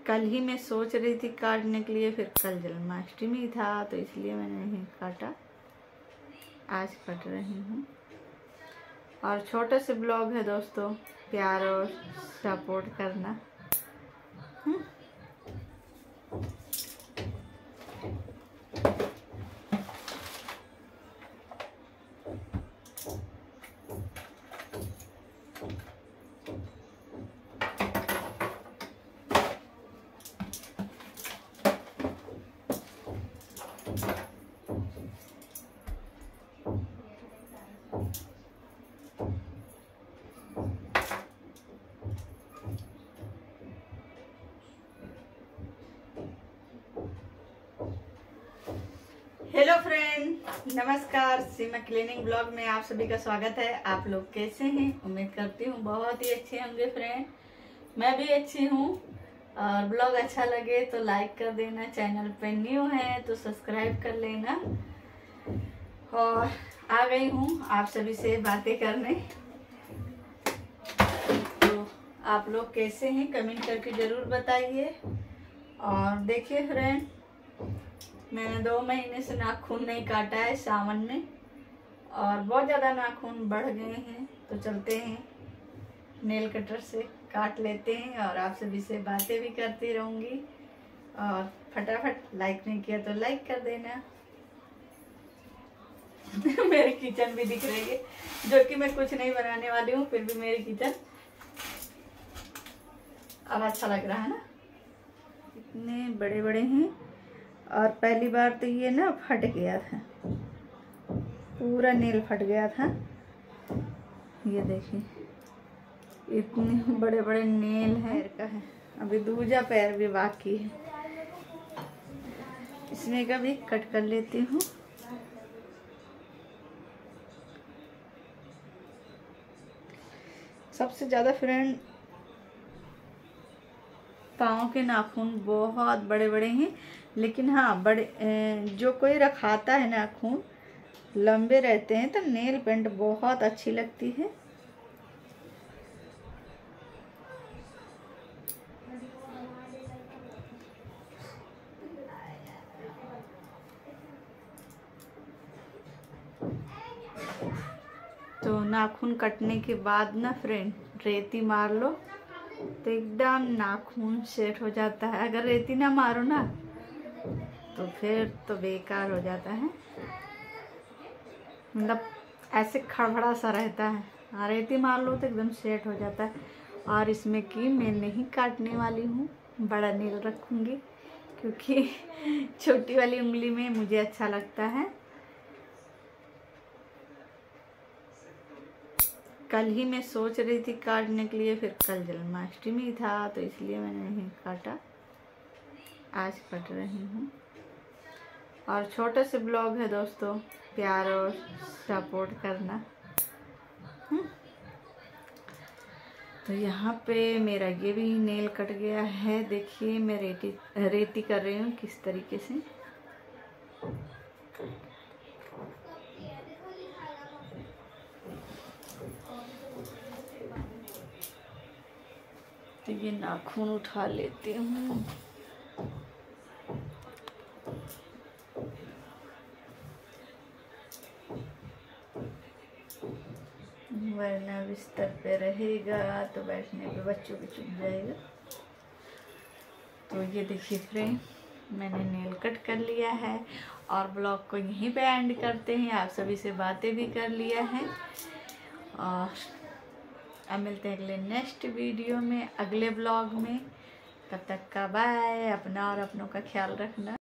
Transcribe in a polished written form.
कल ही मैं सोच रही थी काटने के लिए, फिर कल जन्माष्टमी था तो इसलिए मैंने नहीं काटा। आज काट रही हूँ। और छोटे से ब्लॉग है दोस्तों, प्यार और सपोर्ट करना। हेलो फ्रेंड, नमस्कार। सीमा क्लीनिंग ब्लॉग में आप सभी का स्वागत है। आप लोग कैसे हैं? उम्मीद करती हूँ बहुत ही अच्छे होंगे फ्रेंड। मैं भी अच्छी हूँ। और ब्लॉग अच्छा लगे तो लाइक कर देना, चैनल पे न्यू है तो सब्सक्राइब कर लेना। और आ गई हूँ आप सभी से बातें करने। तो आप लोग कैसे हैं कमेंट करके ज़रूर बताइए। और देखिए फ्रेंड, मैंने 2 महीने से नाखून नहीं काटा है सावन में, और बहुत ज़्यादा नाखून बढ़ गए हैं। तो चलते हैं नेल कटर से काट लेते हैं और आप सभी से बातें भी करती रहूँगी। और फटाफट लाइक नहीं किया तो लाइक कर देना। मेरी किचन भी दिख रही है, जो कि मैं कुछ नहीं बनाने वाली हूँ, फिर भी मेरी किचन अब अच्छा लग रहा है ना। इतने बड़े बड़े हैं। और पहली बार तो ये ना फट गया था, पूरा नेल फट गया था। ये देखिए इतने बड़े बड़े नेल है का है। अभी दूजा पैर भी बाकी है, इसमें का भी कट कर लेती हूँ। सबसे ज्यादा फ्रेंड पाँव के नाखून बहुत बड़े बड़े हैं, लेकिन हाँ बड़े जो कोई रखाता है नाखून लंबे रहते हैं तो नेल पेंट बहुत अच्छी लगती है। तो नाखून कटने के बाद ना फ्रेंड रेती मार लो तो एकदम नाखून सेट हो जाता है। अगर रेती ना मारो ना तो फिर तो बेकार हो जाता है, मतलब ऐसे खड़बड़ा सा रहता है। हाँ, रेती मार लो तो एकदम सेट हो जाता है। और इसमें कि मैं नहीं काटने वाली हूँ, बड़ा नेल रखूँगी, क्योंकि छोटी वाली उंगली में मुझे अच्छा लगता है। कल ही मैं सोच रही थी काटने के लिए, फिर कल जन्माष्टमी था तो इसलिए मैंने नहीं काटा। आज काट रही हूँ। और छोटे से ब्लॉग है दोस्तों, प्यार और सपोर्ट करना। तो यहाँ पे मेरा ये भी नेल कट गया है। देखिए मैं रेती कर रही हूँ किस तरीके से। तो ये नाखून उठा लेती हूँ। वरना बिस्तर पे रहेगा तो बैठने पे बच्चों को चुभ जाएगा। तो ये देखिए फ्रेंड, मैंने नेल कट कर लिया है और ब्लॉग को यहीं पे एंड करते हैं। आप सभी से बातें भी कर लिया है और अब मिलते हैं अगले नेक्स्ट वीडियो में, अगले ब्लॉग में। तब तक का बाय। अपना और अपनों का ख्याल रखना।